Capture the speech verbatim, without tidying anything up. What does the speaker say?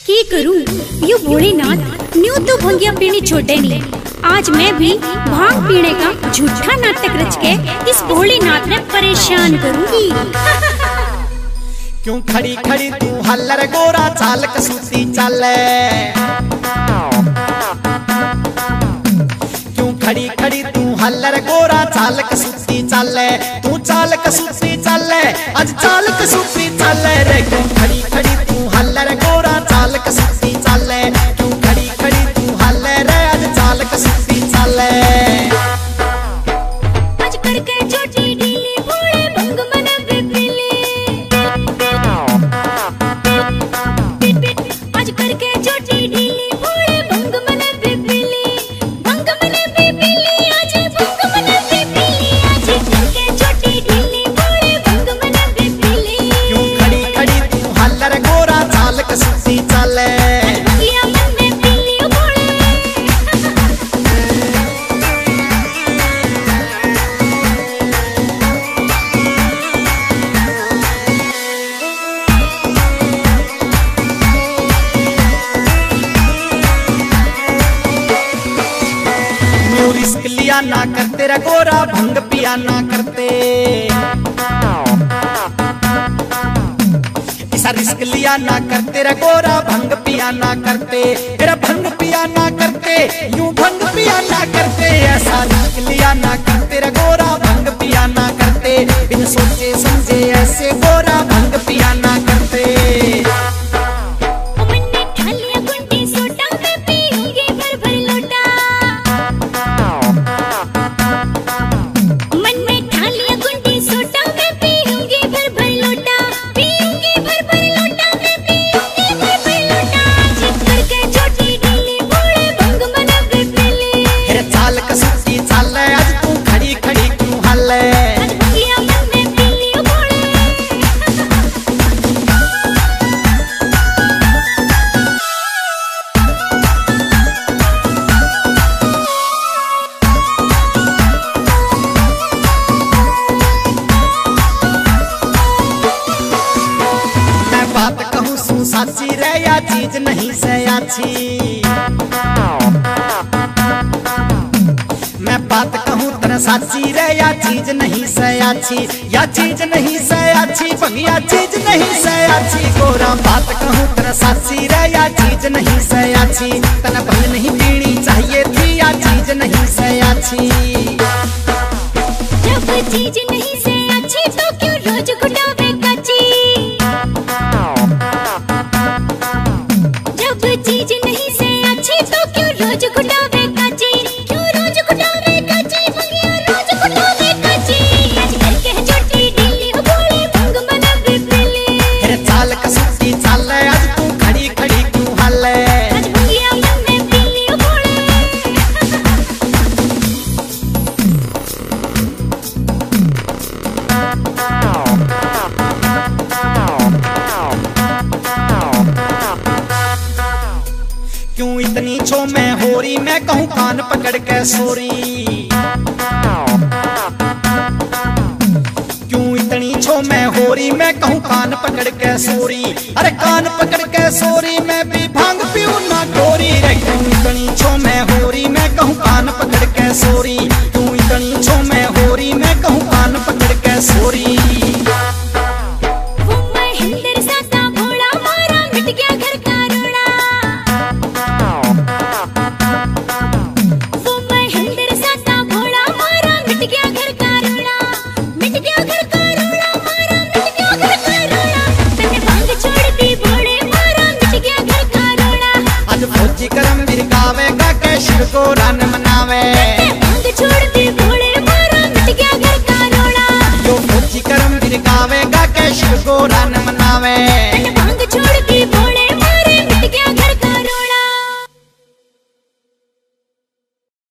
की करूं you Bholenath new तो भंगिया पीनी छोड़े नहीं। आज मैं भी भांग पीने का झूठा नाटक रच के इस भोलेनाथ ने परेशान करूंगी। क्यों खड़ी खड़ी तू हल्लर गोरा चाल कसूती चले, क्यों खड़ी खड़ी तू हल्लर गोरा चाल कसूती चले, तू चाल कसूती चले आज चाल कसूती चले रे। क्यों खड़ी खड़ी तू हल्लर गोरा चाल कसूती चले, क्यों खड़ी खड़ी तू हल्लर रे आज चाल कसूती चले। आज करके छोटी ढीली भोले भंग मन बिपली, आज करके छोटी ढीली भोले भंग मन बिपली, भंग मन बिपली आज भंग मन बिपली, आज करके छोटी ढीली भोले भंग मन बिपली। क्यों खड़ी खड़ी तू हल्लर गोरा चाल कसूती चले, रिस्क लिया ना करते रे गोरा भंग पिया ना करते, ऐसा रिस्क लिया ना करते रे गोरा भंग पिया ना करते, तेरा भंग पिया ना करते यूं भंग पिया ना करते, ऐसा रिस्क लिया ना करते रे गोरा भंग पिया ना करते, बिन सोचे समझे ऐसे गोरा भंग पिया ना करते। बात कहूँ सू साची रे या चीज नहीं से अच्छी, मैं बात कहूँ तेरा साची रे या चीज नहीं से अच्छी, या चीज नहीं से अच्छी भंगिया चीज नहीं से अच्छी, गोरा बात कहूँ तेरा साची रे या चीज नहीं से अच्छी, तना भंग नहीं पीनी चाहिए थी या चीज नहीं से अच्छी। जब चीज नहीं से अच्छी तो क्यों रोज घुटावे कच्ची, चीज नहीं से अच्छी तो क्यों रोज घुटावे कच्ची, क्यों रोज घुटावे कच्ची भंगिया रोज घुटावे कच्ची, आज करके छोटी ढीली भोले भंग मन बिपली, तेरे चाल कसूती चले आज तू खड़ी खड़ी क्यों हल्ले, आज भंगिया मन में बिपली भोले। क्यों इतनी छो मैं होरी मैं कहूँ कान पकड़ के सोरी, क्यों इतनी छो मैं होरी मैं कहूँ कान पकड़ के सोरी, अरे कान पकड़ के सोरी मैं भी भांग पीऊँ ना गोरी रे। क्यों इतनी छो मैं होरी मैं कहूँ कान पकड़ के सोरी, क्यों इतनी छो मैं होरी मैं कहूँ कान पकड़ के सोरी। फौजी करम बिरकावेगा के शिव को रन मनावे, भांग छोड़ दे भोले मारा मिट गया घर का रोड़ा, जो फौजी करम बिरकावेगा के शिव को रन मनावे।